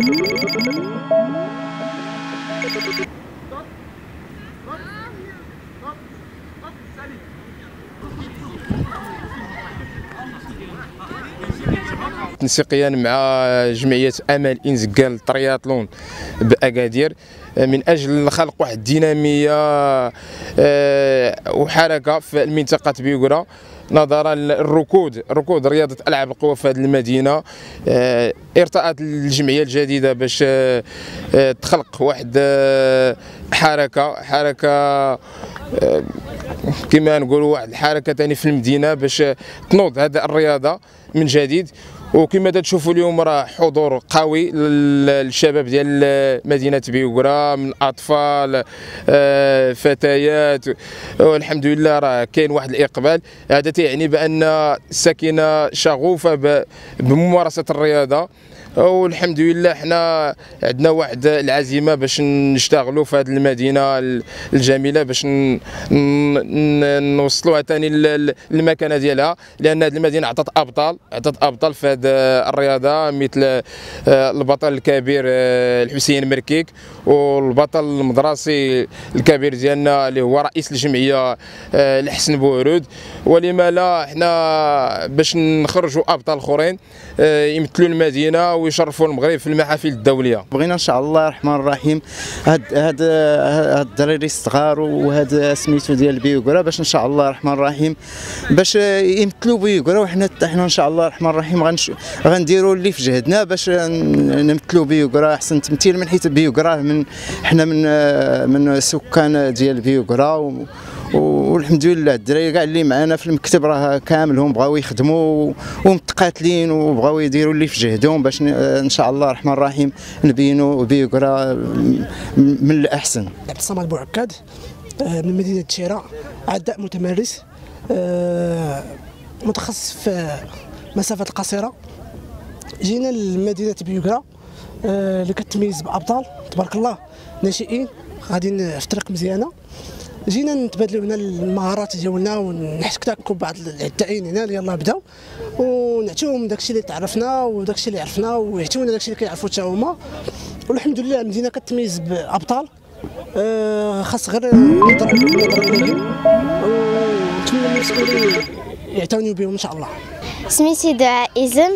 تنسيقيا مع جمعية أمل إنزكال ترياطلون بأكادير من أجل خلق واحد الدينامية وحركة في منطقة بيوغرا، نظرا للركود رياضة ألعاب القوى في هذه المدينة. ارتأت الجمعية الجديدة باش تخلق واحد حركة كما نقولوا واحد الحركة ثاني في المدينة باش تنوض هذه الرياضة من جديد. وكما تشوفوا اليوم راه حضور قوي للشباب ديال مدينه بيوغرا، من اطفال فتيات، والحمد لله راه كاين واحد الاقبال. هذا تعني بان الساكنه شغوفه بممارسه الرياضه، والحمد لله حنا عندنا واحد العزيمه باش نشتغلوا في هذه المدينه الجميله باش نوصلوها ثاني للمكانه ديالها، لان هذه المدينه عطات ابطال في هذه الرياضه، مثل البطل الكبير الحسين مركيك، والبطل المدرسي الكبير ديالنا اللي هو رئيس الجمعيه الحسن بورود. ولما لا حنا باش نخرجوا ابطال اخرين يمثلوا المدينه ويشرفوا المغرب في المحافل الدوليه. بغينا ان شاء الله الرحمن الرحيم هاد الدراري الصغار وهذا سميتو ديال بيوغرا باش ان شاء الله الرحمن الرحيم باش يمثلوا بيوغرا، وحنا ان شاء الله الرحمن الرحيم غنديروا اللي في جهدنا باش نمثلوا بيوغرا احسن تمثيل، من حيث بيوغرا حنا من سكان ديال بيوغرا، والحمد لله الدراري كاع اللي معنا في المكتب راه كاملهم بغاو يخدموا ومتقاتلين وبغاو يديروا اللي في جهدهم باش ان شاء الله الرحمن الرحيم نبينوا بيوغرا من الاحسن. عبد الصمد بوعكاد من مدينه تشيرا، عداء متمرس متخصص في المسافات القصيره. جينا لمدينه بيوغرا اللي كتميز بابطال تبارك الله ناشئين غاديين في طريق مزيانه. جينا نتبادلوا هنا المهارات ديالنا ونحتكوا بعض العدائين هنا اللي يلاه بداو، ونعطيوهم داكشي اللي تعرفنا وداكشي اللي عرفنا، ويعطيونا داكشي اللي كيعرفوا حتى هما. والحمد لله المدينه كتميز بابطال، خاص غير نضرب عليهم ونتمنى المسؤولين يعتنيوا بهم ان شاء الله. سميتي دعاء إزم،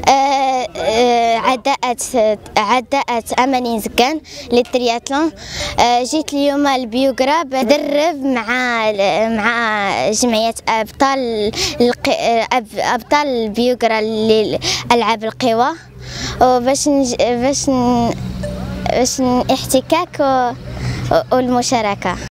عداءة أمل إنزكان للترياتلون. جيت اليوم لبيوغرا بدرب مع جمعية أبطال بيوغرا لألعاب القوى، وباش احتكاك والمشاركة.